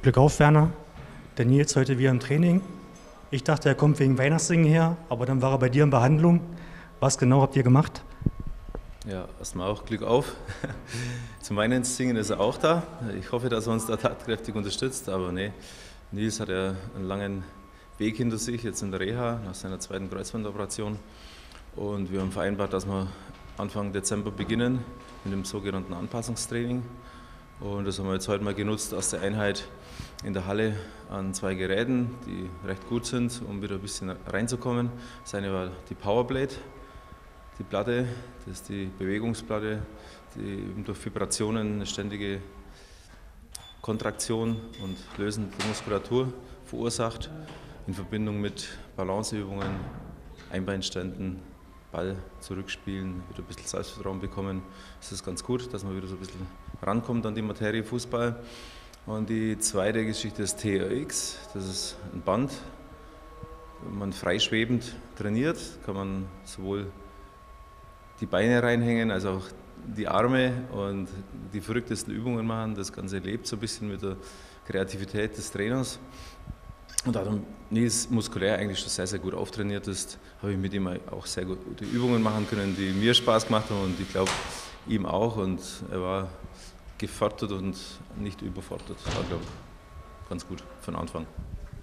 Glück auf, Werner. Der Nils heute wieder im Training. Ich dachte, er kommt wegen Weihnachtssingen her, aber dann war er bei dir in Behandlung. Was genau habt ihr gemacht? Ja, erstmal auch Glück auf. Zum Weihnachtssingen ist er auch da. Ich hoffe, dass er uns da tatkräftig unterstützt, aber nee, Nils hat ja einen langen Weg hinter sich, jetzt in der Reha, nach seiner zweiten Kreuzbandoperation. Und wir haben vereinbart, dass wir Anfang Dezember beginnen mit dem sogenannten Anpassungstraining. Und das haben wir jetzt heute mal genutzt, erste Einheit in der Halle an 2 Geräten, die recht gut sind, um wieder ein bisschen reinzukommen. Das eine war die Powerblade, die Platte, das ist die Bewegungsplatte, die eben durch Vibrationen eine ständige Kontraktion und Lösen der Muskulatur verursacht, in Verbindung mit Balanceübungen, Einbeinständen, Ball zurückspielen, wieder ein bisschen Selbstvertrauen bekommen. Das ist ganz gut, dass man wieder so ein bisschen rankommt an die Materie Fußball. Und die zweite Geschichte ist TRX, das ist ein Band, wenn man freischwebend trainiert, kann man sowohl die Beine reinhängen, als auch die Arme und die verrücktesten Übungen machen. Das Ganze lebt so ein bisschen mit der Kreativität des Trainers. Und da Nils muskulär eigentlich schon sehr, sehr gut auftrainiert ist, habe ich mit ihm auch sehr gute Übungen machen können, die mir Spaß gemacht haben und ich glaube ihm auch. Und er war gefordert und nicht überfordert. War, glaube ich, ganz gut von Anfang.